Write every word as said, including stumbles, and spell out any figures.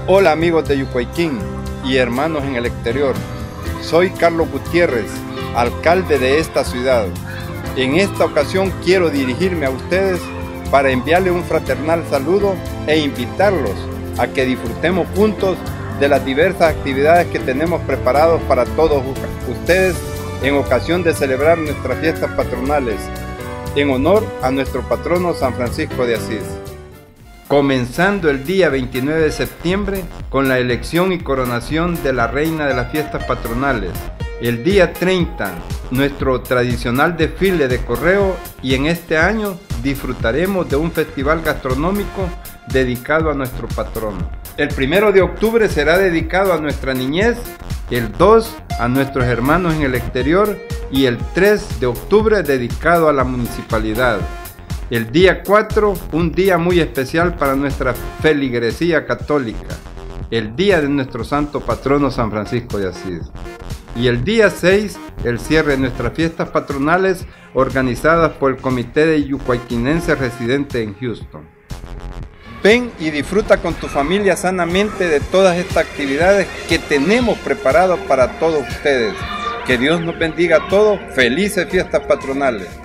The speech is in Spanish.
Hola amigos de Yucuayquín y hermanos en el exterior. Soy Carlos Gutiérrez, alcalde de esta ciudad. En esta ocasión quiero dirigirme a ustedes para enviarles un fraternal saludo e invitarlos a que disfrutemos juntos de las diversas actividades que tenemos preparados para todos ustedes en ocasión de celebrar nuestras fiestas patronales en honor a nuestro patrono San Francisco de Asís. Comenzando el día veintinueve de septiembre con la elección y coronación de la reina de las fiestas patronales. El día treinta, nuestro tradicional desfile de correo, y en este año disfrutaremos de un festival gastronómico dedicado a nuestro patrono. El primero de octubre será dedicado a nuestra niñez, el dos a nuestros hermanos en el exterior y el tres de octubre dedicado a la municipalidad. El día cuatro, un día muy especial para nuestra feligresía católica, el día de nuestro santo patrono San Francisco de Asís. Y el día seis, el cierre de nuestras fiestas patronales organizadas por el Comité de Yucuayquinenses residente en Houston. Ven y disfruta con tu familia sanamente de todas estas actividades que tenemos preparadas para todos ustedes. Que Dios nos bendiga a todos. Felices fiestas patronales.